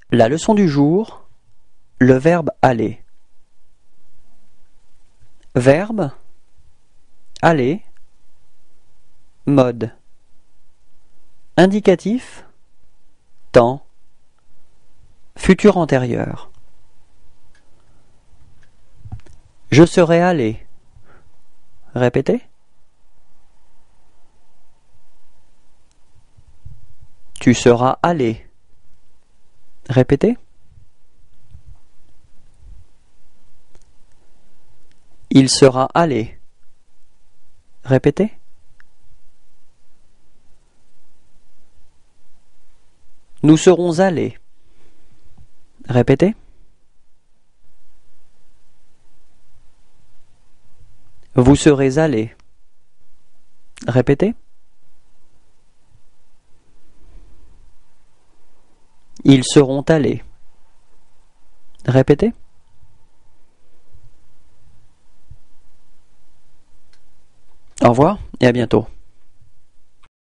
La leçon du jour, le verbe aller. Verbe, aller, mode. Indicatif, temps, futur antérieur. Je serai allé. Répétez. Tu seras allé. Répétez. Il sera allé. Répétez. Nous serons allés. Répétez. Vous serez allés. Répétez. Ils seront allés. Répétez. Au revoir et à bientôt.